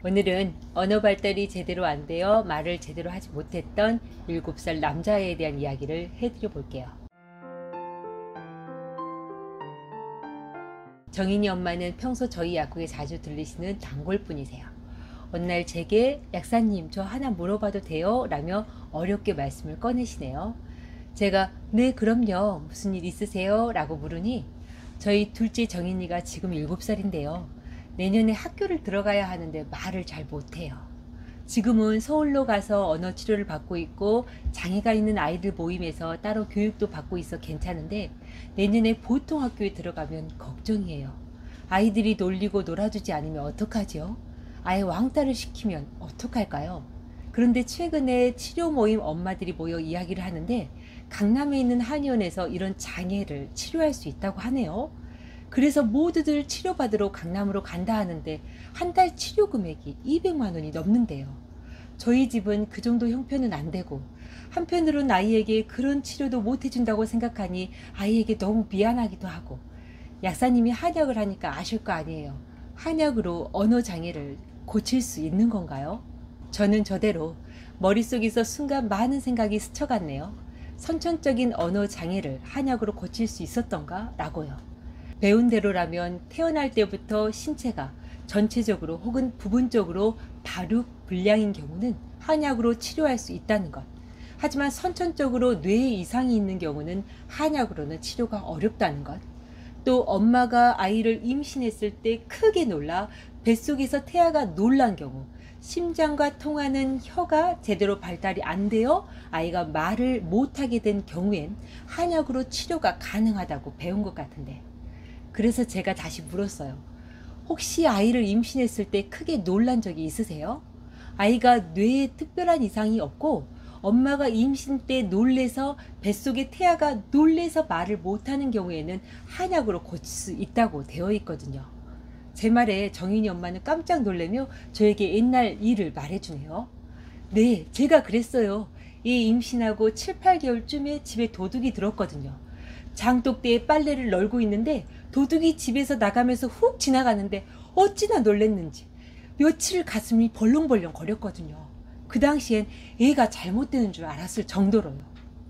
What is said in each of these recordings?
오늘은 언어 발달이 제대로 안 되어 말을 제대로 하지 못했던 7살 남자아이에 대한 이야기를 해드려 볼게요. 정인이 엄마는 평소 저희 약국에 자주 들리시는 단골분이세요. 어느 날 제게 약사님 저 하나 물어봐도 돼요? 라며 어렵게 말씀을 꺼내시네요. 제가 네 그럼요 무슨 일 있으세요? 라고 물으니 저희 둘째 정인이가 지금 7살인데요. 내년에 학교를 들어가야 하는데 말을 잘 못해요. 지금은 서울로 가서 언어 치료를 받고 있고 장애가 있는 아이들 모임에서 따로 교육도 받고 있어 괜찮은데 내년에 보통 학교에 들어가면 걱정이에요. 아이들이 놀리고 놀아주지 않으면 어떡하죠? 아예 왕따를 시키면 어떡할까요? 그런데 최근에 치료 모임 엄마들이 모여 이야기를 하는데 강남에 있는 한의원에서 이런 장애를 치료할 수 있다고 하네요. 그래서 모두들 치료받으러 강남으로 간다 하는데 한 달 치료 금액이 200만 원이 넘는데요. 저희 집은 그 정도 형편은 안 되고 한편으로는 아이에게 그런 치료도 못 해준다고 생각하니 아이에게 너무 미안하기도 하고 약사님이 한약을 하니까 아실 거 아니에요. 한약으로 언어 장애를 고칠 수 있는 건가요? 저는 저대로 머릿속에서 순간 많은 생각이 스쳐갔네요. 선천적인 언어 장애를 한약으로 고칠 수 있었던가? 라고요. 배운 대로라면 태어날 때부터 신체가 전체적으로 혹은 부분적으로 발육 불량인 경우는 한약으로 치료할 수 있다는 것. 하지만 선천적으로 뇌에 이상이 있는 경우는 한약으로는 치료가 어렵다는 것. 또 엄마가 아이를 임신했을 때 크게 놀라 뱃속에서 태아가 놀란 경우 심장과 통하는 혀가 제대로 발달이 안 되어 아이가 말을 못하게 된 경우엔 한약으로 치료가 가능하다고 배운 것 같은데 그래서 제가 다시 물었어요. 혹시 아이를 임신했을 때 크게 놀란 적이 있으세요? 아이가 뇌에 특별한 이상이 없고 엄마가 임신 때 놀래서 뱃속의 태아가 놀래서 말을 못하는 경우에는 한약으로 고칠 수 있다고 되어 있거든요. 제 말에 정인이 엄마는 깜짝 놀라며 저에게 옛날 일을 말해주네요. 네, 제가 그랬어요. 이 임신하고 7, 8개월쯤에 집에 도둑이 들었거든요. 장독대에 빨래를 널고 있는데 도둑이 집에서 나가면서 훅 지나가는데 어찌나 놀랬는지 며칠 가슴이 벌렁벌렁 거렸거든요. 그 당시엔 애가 잘못되는 줄 알았을 정도로요.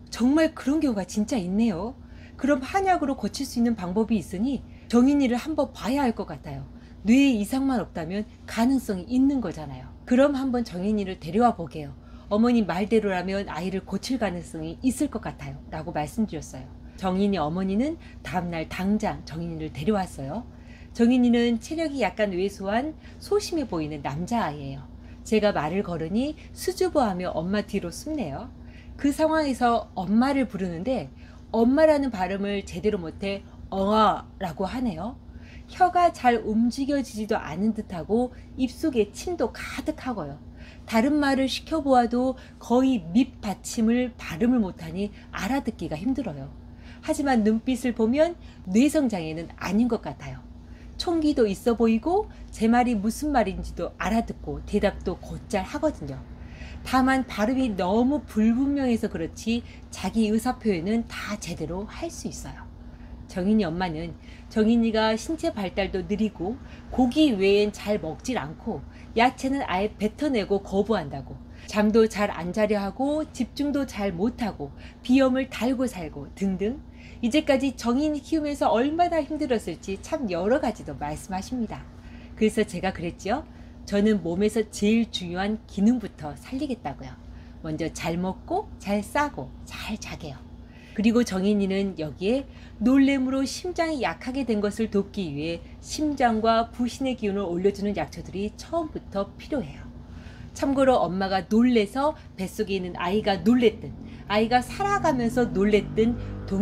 정말 그런 경우가 진짜 있네요. 그럼 한약으로 고칠 수 있는 방법이 있으니 정인이를 한번 봐야 할 것 같아요. 뇌에 이상만 없다면 가능성이 있는 거잖아요. 그럼 한번 정인이를 데려와 보게요. 어머니 말대로라면 아이를 고칠 가능성이 있을 것 같아요. 라고 말씀드렸어요. 정인이 어머니는 다음날 당장 정인이를 데려왔어요. 정인이는 체력이 약간 왜소한 소심해 보이는 남자아이예요. 제가 말을 걸으니 수줍어하며 엄마 뒤로 숨네요. 그 상황에서 엄마를 부르는데 엄마라는 발음을 제대로 못해 엉아라고 하네요. 혀가 잘 움직여지지도 않은 듯하고 입속에 침도 가득하고요. 다른 말을 시켜보아도 거의 밑받침을 발음을 못하니 알아듣기가 힘들어요. 하지만 눈빛을 보면 뇌성장애는 아닌 것 같아요. 총기도 있어 보이고 제 말이 무슨 말인지도 알아듣고 대답도 곧잘 하거든요. 다만 발음이 너무 불분명해서 그렇지 자기 의사표현은 다 제대로 할 수 있어요. 정인이 엄마는 정인이가 신체 발달도 느리고 고기 외엔 잘 먹질 않고 야채는 아예 뱉어내고 거부한다고 잠도 잘 안 자려 하고 집중도 잘 못하고 비염을 달고 살고 등등 이제까지 정인이 키우면서 얼마나 힘들었을지 참 여러 가지도 말씀하십니다. 그래서 제가 그랬죠. 저는 몸에서 제일 중요한 기능부터 살리겠다고요. 먼저 잘 먹고 잘 싸고 잘 자게요. 그리고 정인이는 여기에 놀램으로 심장이 약하게 된 것을 돕기 위해 심장과 부신의 기운을 올려주는 약초들이 처음부터 필요해요. 참고로 엄마가 놀래서 뱃속에 있는 아이가 놀랬든 아이가 살아가면서 놀랬든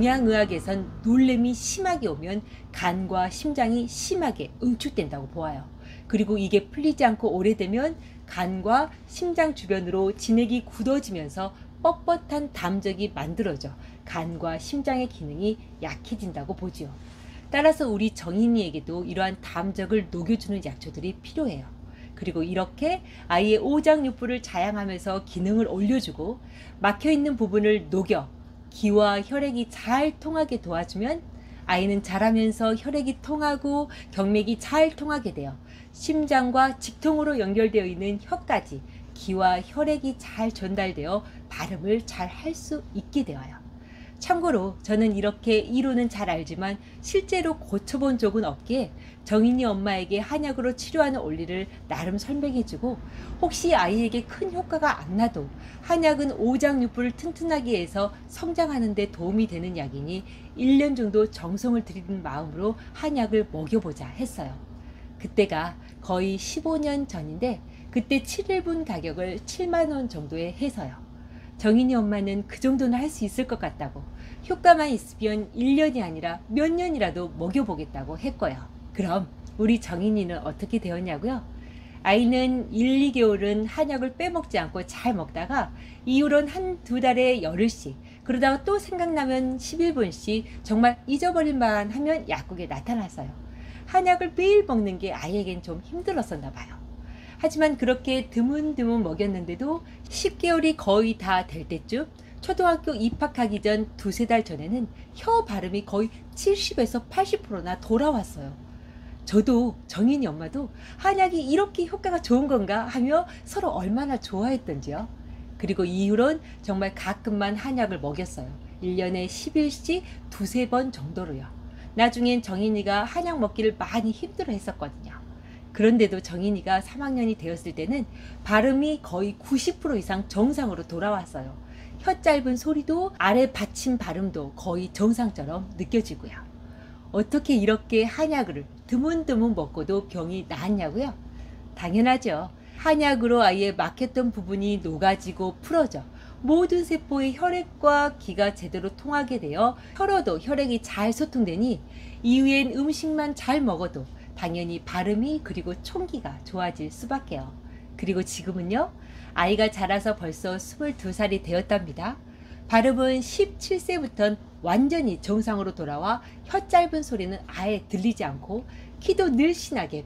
동양의학에선 놀램이 심하게 오면 간과 심장이 심하게 응축된다고 보아요. 그리고 이게 풀리지 않고 오래되면 간과 심장 주변으로 진액이 굳어지면서 뻣뻣한 담적이 만들어져 간과 심장의 기능이 약해진다고 보지요. 따라서 우리 정인이에게도 이러한 담적을 녹여주는 약초들이 필요해요. 그리고 이렇게 아이의 오장육부를 자양하면서 기능을 올려주고 막혀있는 부분을 녹여 기와 혈액이 잘 통하게 도와주면 아이는 자라면서 혈액이 통하고 경맥이 잘 통하게 되어 심장과 직통으로 연결되어 있는 혀까지 기와 혈액이 잘 전달되어 발음을 잘 할 수 있게 되어요. 참고로 저는 이렇게 이론은 잘 알지만 실제로 고쳐본 적은 없기에 정인이 엄마에게 한약으로 치료하는 원리를 나름 설명해주고, 혹시 아이에게 큰 효과가 안 나도 한약은 오장육부를 튼튼하게 해서 성장하는 데 도움이 되는 약이니 1년 정도 정성을 들이는 마음으로 한약을 먹여보자 했어요. 그때가 거의 15년 전인데 그때 7일분 가격을 7만 원 정도에 해서요. 정인이 엄마는 그 정도는 할 수 있을 것 같다고, 효과만 있으면 1년이 아니라 몇 년이라도 먹여보겠다고 했고요. 그럼 우리 정인이는 어떻게 되었냐고요? 아이는 1, 2개월은 한약을 빼먹지 않고 잘 먹다가 이후로는 한두 달에 열흘씩, 그러다가 또 생각나면 11분씩 정말 잊어버릴만 하면 약국에 나타났어요. 한약을 매일 먹는 게 아이에겐 좀 힘들었었나 봐요. 하지만 그렇게 드문드문 먹였는데도 10개월이 거의 다 될 때쯤, 초등학교 입학하기 전 두세 달 전에는 혀 발음이 거의 70에서 80%나 돌아왔어요. 저도 정인이 엄마도 한약이 이렇게 효과가 좋은 건가 하며 서로 얼마나 좋아했던지요. 그리고 이후론 정말 가끔만 한약을 먹였어요. 1년에 10일씩 두세 번 정도로요. 나중엔 정인이가 한약 먹기를 많이 힘들어 했었거든요. 그런데도 정인이가 3학년이 되었을 때는 발음이 거의 90% 이상 정상으로 돌아왔어요. 혀 짧은 소리도 아래 받침 발음도 거의 정상처럼 느껴지고요. 어떻게 이렇게 한약을 드문드문 먹고도 병이 나았냐고요? 당연하죠. 한약으로 아이의 막혔던 부분이 녹아지고 풀어져 모든 세포의 혈액과 기가 제대로 통하게 되어 혀로도 혈액이 잘 소통되니 이후엔 음식만 잘 먹어도 당연히 발음이 그리고 총기가 좋아질 수밖에요. 그리고 지금은요, 아이가 자라서 벌써 22살이 되었답니다. 발음은 17세부터는 완전히 정상으로 돌아와 혀 짧은 소리는 아예 들리지 않고 키도 늘씬하게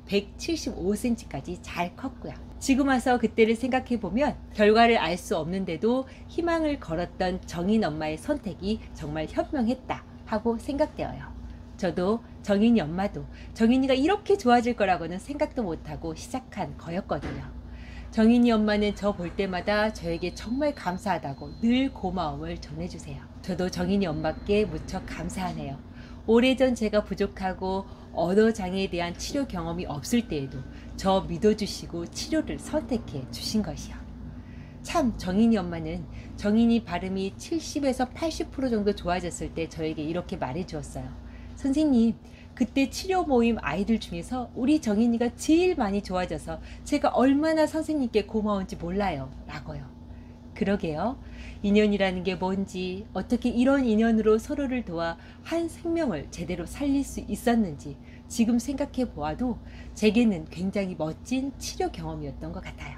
175cm까지 잘 컸고요. 지금 와서 그때를 생각해보면 결과를 알 수 없는데도 희망을 걸었던 정인 엄마의 선택이 정말 현명했다 하고 생각되어요. 저도 정인이 엄마도 정인이가 이렇게 좋아질 거라고는 생각도 못하고 시작한 거였거든요. 정인이 엄마는 저 볼 때마다 저에게 정말 감사하다고 늘 고마움을 전해주세요. 저도 정인이 엄마께 무척 감사하네요. 오래전 제가 부족하고 언어장애에 대한 치료 경험이 없을 때에도 저 믿어주시고 치료를 선택해 주신 것이요. 참, 정인이 엄마는 정인이 발음이 70에서 80% 정도 좋아졌을 때 저에게 이렇게 말해 주었어요. 선생님, 그때 치료 모임 아이들 중에서 우리 정인이가 제일 많이 좋아져서 제가 얼마나 선생님께 고마운지 몰라요 라고요. 그러게요. 인연이라는 게 뭔지, 어떻게 이런 인연으로 서로를 도와 한 생명을 제대로 살릴 수 있었는지 지금 생각해 보아도 제게는 굉장히 멋진 치료 경험이었던 것 같아요.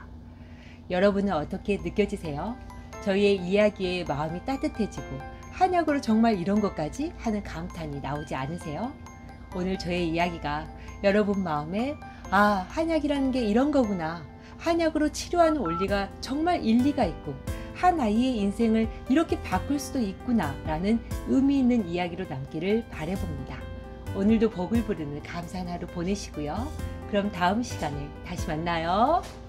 여러분은 어떻게 느껴지세요? 저희의 이야기에 마음이 따뜻해지고 한약으로 정말 이런 것까지 하는 감탄이 나오지 않으세요? 오늘 저의 이야기가 여러분 마음에 아, 한약이라는 게 이런 거구나, 한약으로 치료하는 원리가 정말 일리가 있고 한 아이의 인생을 이렇게 바꿀 수도 있구나 라는 의미 있는 이야기로 남기를 바라봅니다. 오늘도 복을 부르는 감사한 하루 보내시고요. 그럼 다음 시간에 다시 만나요.